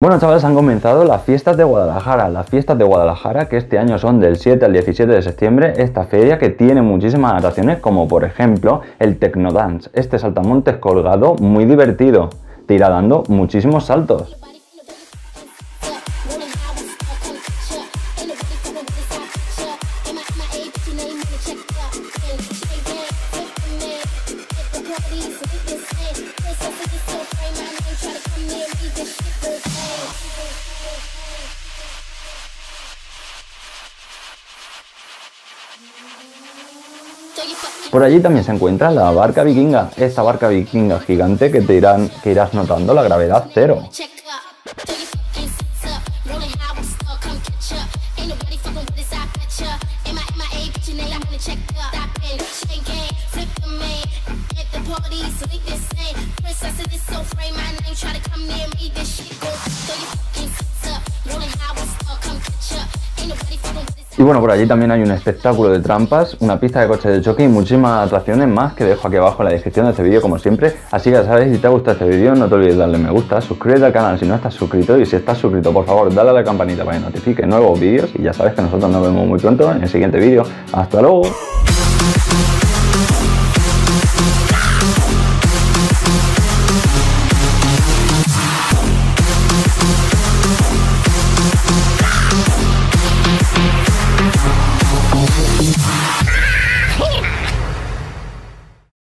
Bueno, chavales, han comenzado las fiestas de Guadalajara. Las fiestas de Guadalajara, que este año son del 7 al 17 de septiembre. Esta feria que tiene muchísimas atracciones, como por ejemplo el Tecnodance. Este saltamontes colgado muy divertido. Te irá dando muchísimos saltos. Por allí también se encuentra la barca vikinga, esta barca vikinga gigante que irás notando la gravedad cero. Y bueno, por allí también hay un espectáculo de trampas, una pista de coches de choque y muchísimas atracciones más que dejo aquí abajo en la descripción de este vídeo como siempre. Así que ya sabes, si te ha gustado este vídeo no te olvides darle me gusta, suscríbete al canal si no estás suscrito y si estás suscrito por favor dale a la campanita para que notifique nuevos vídeos y ya sabes que nosotros nos vemos muy pronto en el siguiente vídeo. ¡Hasta luego!